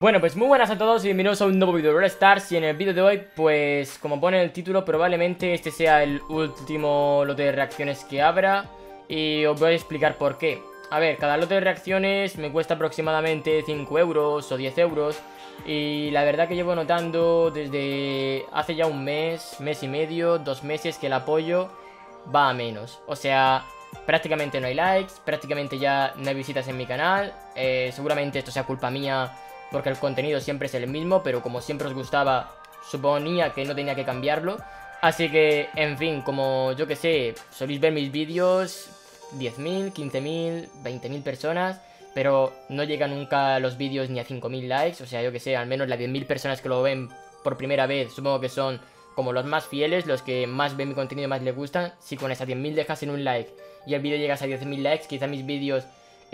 Bueno, pues muy buenas a todos y bienvenidos a un nuevo vídeo de Brawl Stars. Y en el vídeo de hoy, pues como pone el título, probablemente este sea el último lote de reacciones que abra. Y os voy a explicar por qué. A ver, cada lote de reacciones me cuesta aproximadamente 5 euros o 10 euros. Y la verdad que llevo notando desde hace ya un mes, mes y medio, 2 meses que el apoyo va a menos. O sea, prácticamente no hay likes, prácticamente ya no hay visitas en mi canal. Seguramente esto sea culpa mía, porque el contenido siempre es el mismo, pero como siempre os gustaba, suponía que no tenía que cambiarlo. Así que, en fin, como yo que sé, soléis ver mis vídeos 10.000, 15.000, 20.000 personas, pero no llegan nunca los vídeos ni a 5.000 likes. O sea, yo que sé, al menos las 10.000 personas que lo ven por primera vez, supongo que son como los más fieles, los que más ven mi contenido y más les gustan. Si con esas 10.000 dejas en un like y el vídeo llegas a 10.000 likes, quizá mis vídeos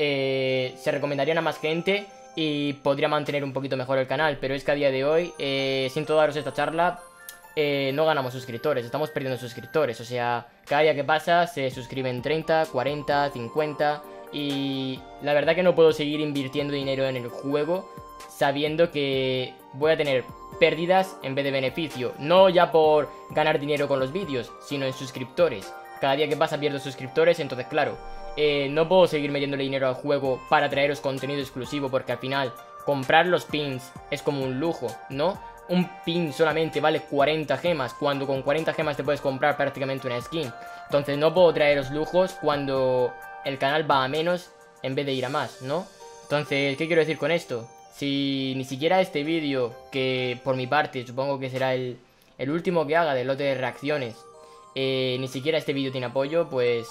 se recomendarían a más gente y podría mantener un poquito mejor el canal. Pero es que a día de hoy, siento daros esta charla, no ganamos suscriptores, estamos perdiendo suscriptores. O sea, cada día que pasa se suscriben 30, 40, 50. Y la verdad que no puedo seguir invirtiendo dinero en el juego sabiendo que voy a tener pérdidas en vez de beneficio. No ya por ganar dinero con los vídeos, sino en suscriptores. Cada día que pasa pierdo suscriptores, entonces claro, no puedo seguir metiéndole dinero al juego para traeros contenido exclusivo, porque al final comprar los pins es como un lujo, ¿no? Un pin solamente vale 40 gemas, cuando con 40 gemas te puedes comprar prácticamente una skin. Entonces no puedo traeros lujos cuando el canal va a menos en vez de ir a más, ¿no? Entonces, ¿qué quiero decir con esto? Si ni siquiera este vídeo, que por mi parte supongo que será el último que haga del lote de reacciones, ni siquiera este vídeo tiene apoyo, pues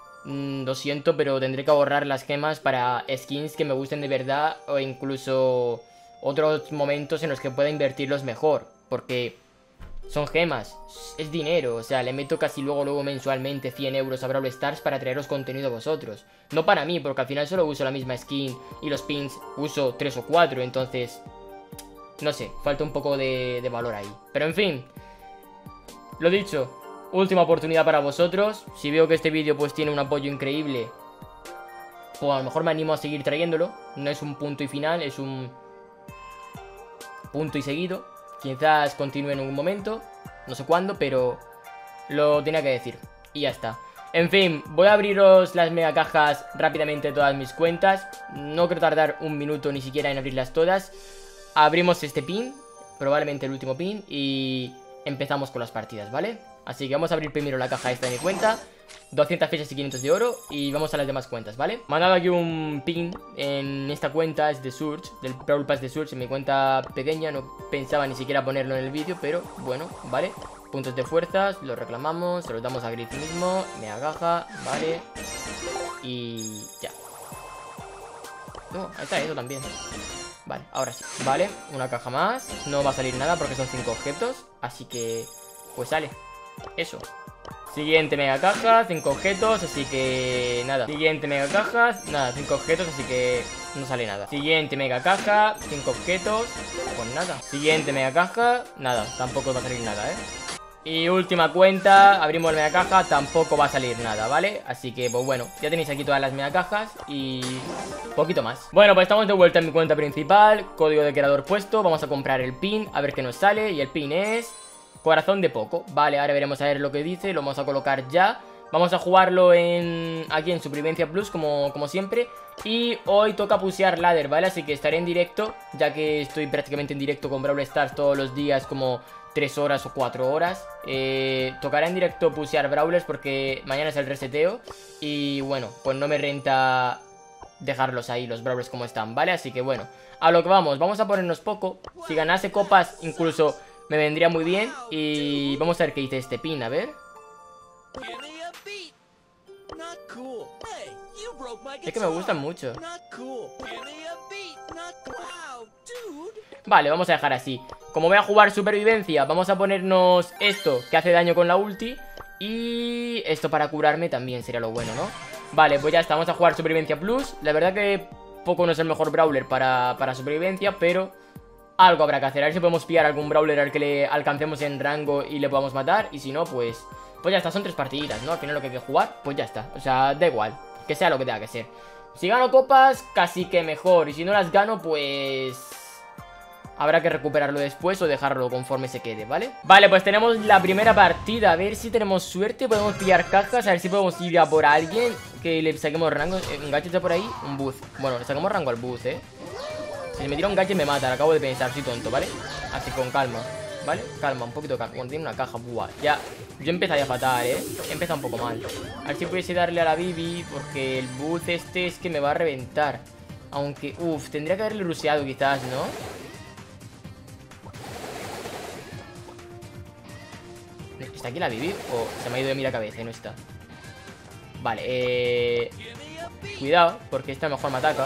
lo siento, pero tendré que ahorrar las gemas para skins que me gusten de verdad, o incluso otros momentos en los que pueda invertirlos mejor, porque son gemas, es dinero. O sea, le meto casi luego mensualmente 100 euros a Brawl Stars para traeros contenido a vosotros. No para mí, porque al final solo uso la misma skin y los pins uso 3 o 4, entonces no sé, falta un poco de valor ahí. Pero en fin, lo dicho, última oportunidad para vosotros. Si veo que este vídeo pues tiene un apoyo increíble, pues a lo mejor me animo a seguir trayéndolo. No es un punto y final, es un punto y seguido. Quizás continúe en un momento, no sé cuándo, pero lo tenía que decir. Y ya está. En fin, voy a abriros las mega cajas rápidamente de todas mis cuentas. No quiero tardar un minuto ni siquiera en abrirlas todas. Abrimos este pin, probablemente el último pin, y empezamos con las partidas, ¿vale? Así que vamos a abrir primero la caja esta de mi cuenta, 200 fichas y 500 de oro, y vamos a las demás cuentas, ¿vale? Me han dado aquí un pin en esta cuenta, es de Surge, del Brawl Pass de Surge, en mi cuenta pequeña. No pensaba ni siquiera ponerlo en el vídeo, pero bueno, ¿vale? Puntos de fuerzas, los reclamamos, se los damos a Griff mismo, mega caja, ¿vale? Y ya. No, ahí está eso también. Vale, ahora sí, vale, una caja más. No va a salir nada porque son 5 objetos, así que pues sale eso. Siguiente mega caja, 5 objetos, así que nada. Siguiente mega caja, nada, 5 objetos, así que no sale nada. Siguiente mega caja, 5 objetos, pues nada. Siguiente mega caja, nada, tampoco va a salir nada, Y última cuenta, abrimos la mega caja, tampoco va a salir nada, ¿vale? Así que, pues bueno, ya tenéis aquí todas las mega cajas y poquito más. Bueno, pues estamos de vuelta en mi cuenta principal, código de creador puesto, vamos a comprar el pin, a ver qué nos sale. Y el pin es corazón de Poco, vale, ahora veremos a ver lo que dice, lo vamos a colocar ya. Vamos a jugarlo aquí en Supervivencia Plus, como siempre. Y hoy toca pusear ladder, ¿vale? Así que estaré en directo, ya que estoy prácticamente en directo con Brawl Stars todos los días, como 3 horas o 4 horas. Tocará en directo pusear Brawlers porque mañana es el reseteo. Y bueno, pues no me renta dejarlos ahí, los Brawlers como están, ¿vale? Así que bueno, a lo que vamos a ponernos Poco. Si ganase copas incluso me vendría muy bien. Y vamos a ver qué dice este pin, a ver. Es que me gustan mucho. Vale, vamos a dejar así. Como voy a jugar supervivencia, vamos a ponernos esto, que hace daño con la ulti. Y esto para curarme también sería lo bueno, ¿no? Vale, pues ya está, vamos a jugar Supervivencia Plus. La verdad que Poco no es el mejor brawler para supervivencia, pero algo habrá que hacer. A ver si podemos pillar algún brawler al que le alcancemos en rango y le podamos matar. Y si no, pues ya está, son 3 partiditas, ¿no? Al final lo que hay que jugar, pues ya está. O sea, da igual, que sea lo que tenga que ser. Si gano copas, casi que mejor. Y si no las gano, pues Habrá que recuperarlo después o dejarlo conforme se quede, ¿vale? Vale, pues tenemos la primera partida. A ver si tenemos suerte. Podemos pillar cajas. A ver si podemos ir a por alguien que le saquemos rango. Un gadget por ahí. Un boost. Bueno, le sacamos rango al boost, ¿eh? Si me tira un gadget me mata. Lo acabo de pensar. Soy tonto, ¿vale? Así con calma, ¿vale? Calma, un poquito de calma. Bueno, tiene una caja. Buah, ya. Yo empezaría fatal, ¿eh? He empezado un poco mal. A ver si pudiese darle a la Bibi. Porque el boost este es que me va a reventar. Aunque, tendría que haberle ruseado quizás, ¿no? ¿Está aquí la Bibi? ¿O se me ha ido de mí la cabeza y no está? Vale, cuidado, porque esta mejor me ataca.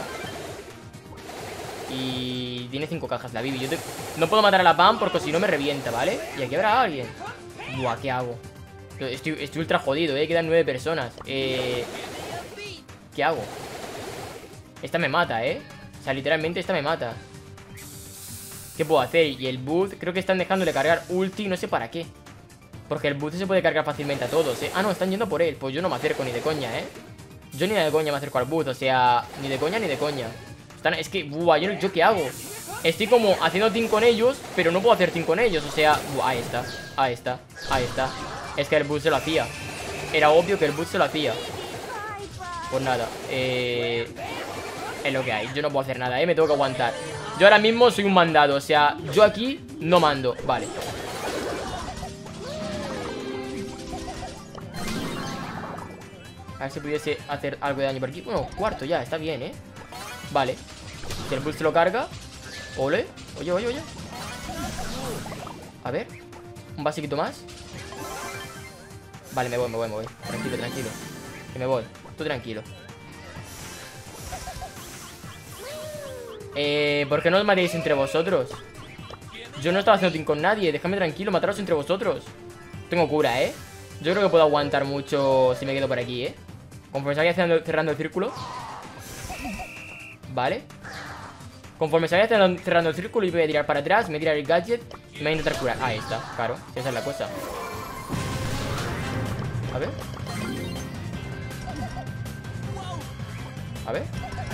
Y tiene 5 cajas la Bibi. No puedo matar a la Pam porque si no me revienta, ¿vale? Y aquí habrá alguien. Buah, ¿qué hago? Estoy ultra jodido, quedan 9 personas. ¿Qué hago? Esta me mata, O sea, literalmente esta me mata. ¿Qué puedo hacer? Y el Booth, creo que están dejándole cargar ulti, no sé para qué. Porque el Booth se puede cargar fácilmente a todos, Ah, no, están yendo por él. Pues yo no me acerco ni de coña, Yo ni de coña me acerco al Booth, o sea, ni de coña ni de coña. Es que, buah, ¿yo qué hago? Estoy como haciendo team con ellos, pero no puedo hacer team con ellos, o sea, buah, ahí está, ahí está, ahí está. Es que el Booth se lo hacía. Era obvio que el Booth se lo hacía. Pues nada, es lo que hay, yo no puedo hacer nada, me tengo que aguantar. Yo ahora mismo soy un mandado, o sea, yo aquí no mando, vale. A ver si pudiese hacer algo de daño por aquí. Bueno, cuarto ya, está bien, Vale. Si el boost lo carga. Ole. Oye, oye, oye. A ver. Un basiquito más. Vale, me voy, me voy, me voy. Tranquilo, tranquilo. Que me voy. Tú tranquilo. ¿Por qué no os matéis entre vosotros? Yo no estaba haciendo team con nadie. Déjame tranquilo, mataros entre vosotros. Tengo cura, Yo creo que puedo aguantar mucho si me quedo por aquí, Conforme se vaya cerrando el círculo. Vale. Conforme se vaya cerrando el círculo y voy a tirar para atrás, me voy a tirar el gadget y me voy a intentar curar. Ahí está, claro, esa es la cosa. A ver. A ver.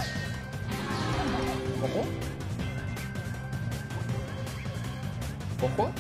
Ojo. Ojo.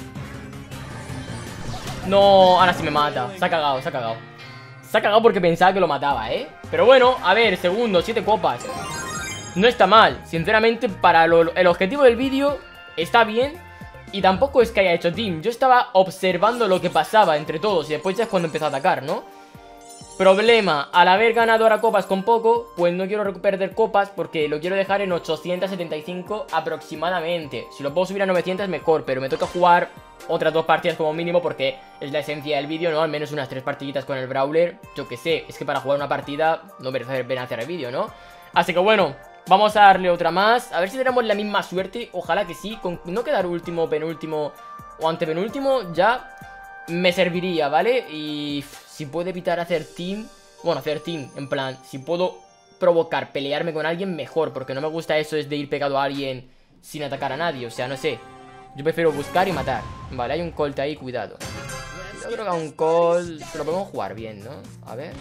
No, ahora sí me mata. Se ha cagado, se ha cagado. Se ha cagado porque pensaba que lo mataba, Pero bueno, a ver, segundo, 7 copas. No está mal, sinceramente, para el objetivo del vídeo está bien. Y tampoco es que haya hecho team. Yo estaba observando lo que pasaba entre todos y después ya es cuando empezó a atacar, ¿no? Problema, al haber ganado ahora copas con poco, pues no quiero perder copas porque lo quiero dejar en 875 aproximadamente. Si lo puedo subir a 900 mejor, pero me toca jugar otras 2 partidas como mínimo porque es la esencia del vídeo, ¿no? Al menos unas 3 partiditas con el Brawler. Yo que sé, es que para jugar una partida no merece la pena hacer el vídeo, ¿no? Así que bueno, vamos a darle otra más. A ver si tenemos la misma suerte, ojalá que sí. Con no quedar último, penúltimo o antepenúltimo ya me serviría, ¿vale? Y si puedo evitar hacer team, bueno, hacer team, en plan, si puedo provocar, pelearme con alguien, mejor. Porque no me gusta eso es de ir pegado a alguien sin atacar a nadie, o sea, no sé. Yo prefiero buscar y matar. Vale, hay un Colt ahí, cuidado. Yo creo que a un Colt lo podemos jugar bien, ¿no? A ver.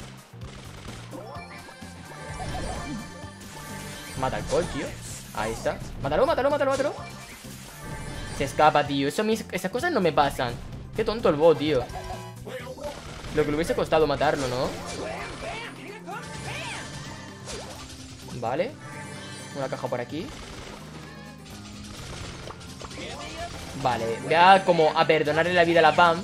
Mata al Colt, tío. Ahí está. Mátalo, mátalo, mátalo, mátalo. Se escapa, tío. Esas cosas no me pasan. Qué tonto el bot, tío. Lo que le hubiese costado matarlo, ¿no? Vale. Una caja por aquí. Vale, voy a como a perdonarle la vida a la Pam.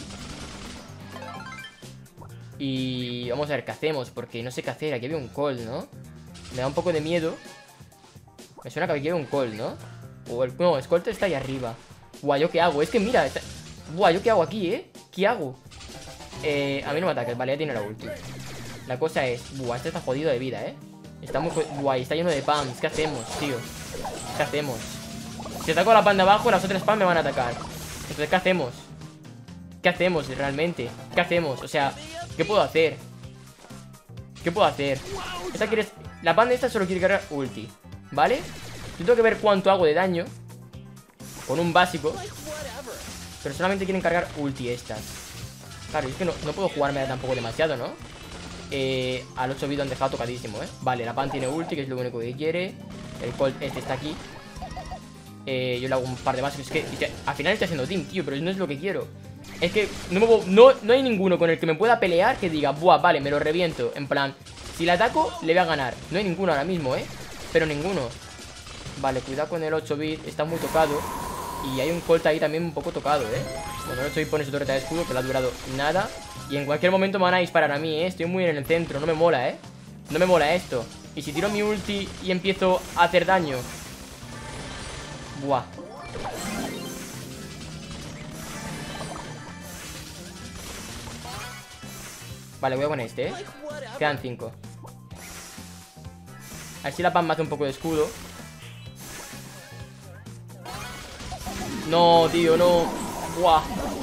Y vamos a ver qué hacemos, porque no sé qué hacer. Aquí había un Colt, ¿no? Me da un poco de miedo. Me suena que aquí había un Colt, ¿no? O el... No, el Colt está ahí arriba. Buah, ¿yo qué hago? Es que mira Buah, ¿yo qué hago aquí, ¿Qué hago? A mí no me ataques, vale, ya tiene la ulti. La cosa es... Buah, este está jodido de vida, Está muy... Buah, está lleno de Pams. ¿Qué hacemos, tío? ¿Qué hacemos? Si ataco a la Pam de abajo, las otras Pam me van a atacar. Entonces, ¿qué hacemos? ¿Qué hacemos realmente? ¿Qué hacemos? O sea, ¿qué puedo hacer? ¿Qué puedo hacer? Esta quiere... La Pam de esta solo quiere cargar ulti, ¿vale? Yo tengo que ver cuánto hago de daño con un básico. Pero solamente quieren cargar ulti estas. Claro, es que no puedo jugarme tampoco demasiado, ¿no? Al 8 bit han dejado tocadísimo, Vale, la Pam tiene ulti, que es lo único que quiere. El Colt este está aquí. Yo le hago un par de básicos. Es que al final estoy haciendo team, tío, pero no es lo que quiero. Es que no hay ninguno con el que me pueda pelear que diga, buah, vale, me lo reviento. En plan, si le ataco, le voy a ganar. No hay ninguno ahora mismo, pero ninguno. Vale, cuidado con el 8-bit, está muy tocado. Y hay un Colt ahí también un poco tocado, Bueno, el 8-bit pone su torreta de escudo, que le ha durado nada. Y en cualquier momento me van a disparar a mí, Estoy muy en el centro, no me mola, No me mola esto. Y si tiro mi ulti y empiezo a hacer daño. Buah. Vale, voy a con este, Quedan 5. A ver si la Pam me hace un poco de escudo. No, tío, no. Buah.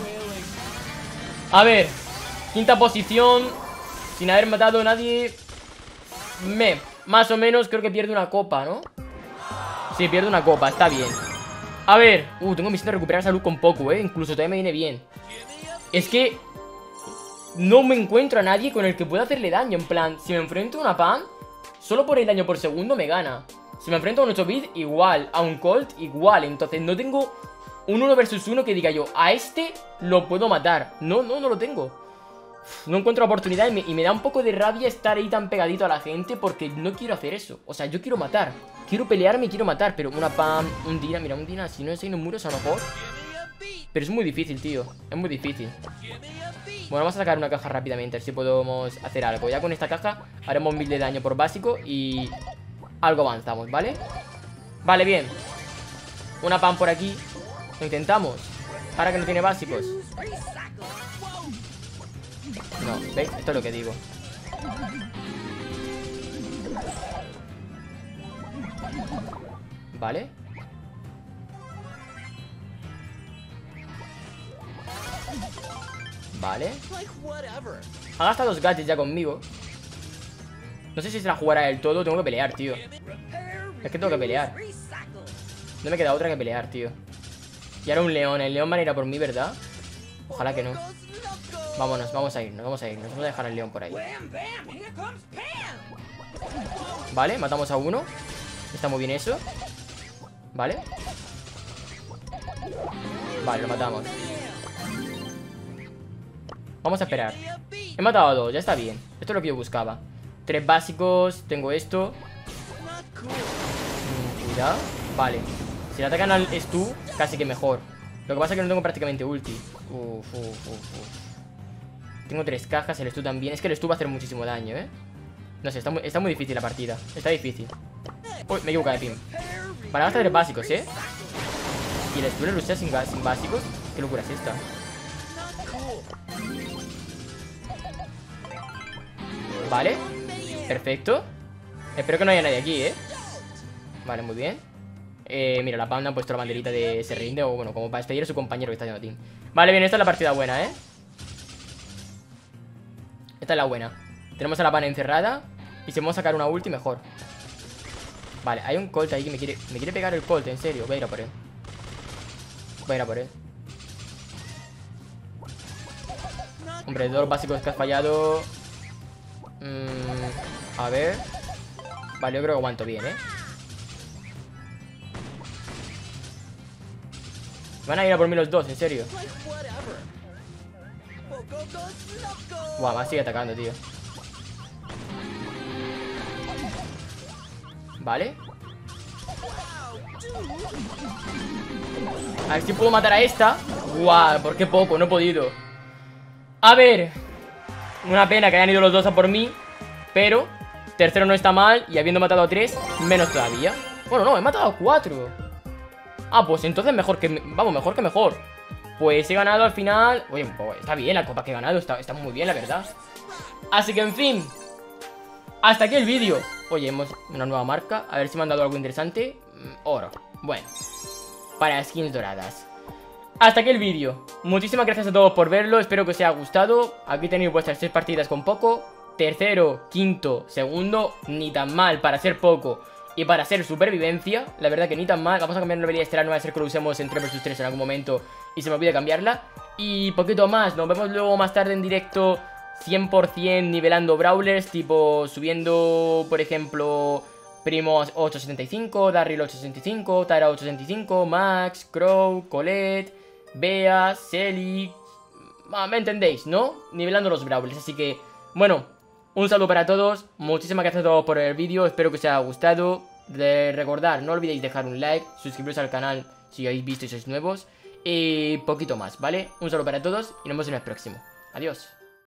A ver, quinta posición, sin haber matado a nadie. Más o menos creo que pierde una copa, ¿no? Sí, pierde una copa, está bien. A ver, tengo misión de recuperar salud con poco, incluso todavía me viene bien. Es que no me encuentro a nadie con el que pueda hacerle daño. En plan, si me enfrento a una Pam, solo por el daño por segundo me gana. Si me enfrento a un 8-bit, igual. A un Colt, igual. Entonces no tengo un 1 versus 1 que diga yo, a este lo puedo matar. No lo tengo. No encuentro oportunidad y me da un poco de rabia estar ahí tan pegadito a la gente, porque no quiero hacer eso. O sea, yo quiero matar. Quiero pelearme y quiero matar. Pero una Pam, un Dina, mira, un Dina, si no es ahí en muros a lo mejor. Pero es muy difícil, tío. Es muy difícil. Bueno, vamos a sacar una caja rápidamente, a ver si podemos hacer algo. Ya con esta caja haremos 1000 de daño por básico y algo avanzamos, ¿vale? Vale, bien. Una Pam por aquí. Lo intentamos. Ahora que no tiene básicos. No, ¿veis? Esto es lo que digo. Vale. Vale. Ha gastado 2 gadgets ya conmigo. No sé si se la jugará del todo. Tengo que pelear, tío. Es que tengo que pelear. No me queda otra que pelear, tío. Y ahora un león. El león va a ir a por mí, ¿verdad? Ojalá que no. Vámonos, vamos a irnos, vamos a irnos. Vamos a dejar al león por ahí. Vale, matamos a uno. Está muy bien eso. Vale. Vale, lo matamos. Vamos a esperar. He matado a 2, ya está bien. Esto es lo que yo buscaba. 3 básicos, tengo esto. Cuidado. Vale. Si le atacan al Stu, casi que mejor. Lo que pasa es que no tengo prácticamente ulti. Tengo 3 cajas, el Stu también. Es que el Stu va a hacer muchísimo daño, No sé, está muy difícil la partida. Está difícil. Uy, me he equivocado de pin. Vale, gasta 3 básicos, Y el Stu le rusea sin básicos. ¿Qué locura es esta? Vale, perfecto. Espero que no haya nadie aquí, Vale, muy bien. Mira, la banda han puesto la banderita de se rinde. O bueno, como para despedir a su compañero que está haciendo team. Vale, bien, esta es la partida buena, Esta es la buena. Tenemos a la pana encerrada. Y si vamos a sacar una ulti, mejor. Vale, hay un Colt ahí que me quiere pegar el Colt, en serio. Voy a ir a por él. Voy a ir a por él. Hombre, 2 básicos que has fallado. A ver. Vale, yo creo que aguanto bien, Van a ir a por mí los dos, en serio. Guau, más sigue atacando, tío. Vale. A ver si puedo matar a esta. Guau, por qué poco, no he podido. A ver. Una pena que hayan ido los dos a por mí. Pero tercero no está mal. Y habiendo matado a 3, menos todavía. Bueno, no, he matado a 4. Ah, pues entonces mejor que... Vamos, mejor que mejor. Pues he ganado al final. Oye, pues está bien la copa que he ganado. Está muy bien, la verdad. Así que, en fin, hasta aquí el vídeo. Oye, hemos una nueva marca. A ver si me han dado algo interesante. Oro. Bueno, para skins doradas. Hasta aquí el vídeo. Muchísimas gracias a todos por verlo. Espero que os haya gustado. Aquí tenéis vuestras 3 partidas con poco. Tercero, quinto, segundo. Ni tan mal para ser poco y para ser supervivencia. La verdad que ni tan mal. Vamos a cambiar la habilidad estelar. No va a ser que lo usemos en 3 vs 3 en algún momento y se me olvide cambiarla. Y poquito más. Nos vemos luego más tarde en directo, 100% nivelando brawlers. Tipo subiendo, por ejemplo, Primo 875, Darryl 865, Tara 865, Max, Crow, Colette, Bea, Selly. Me entendéis, ¿no? Nivelando los Brawlers. Así que, bueno, un saludo para todos. Muchísimas gracias a todos por el vídeo. Espero que os haya gustado. De recordar, no olvidéis dejar un like, suscribiros al canal si habéis visto y sois nuevos. Y poquito más, ¿vale? Un saludo para todos y nos vemos en el próximo. Adiós.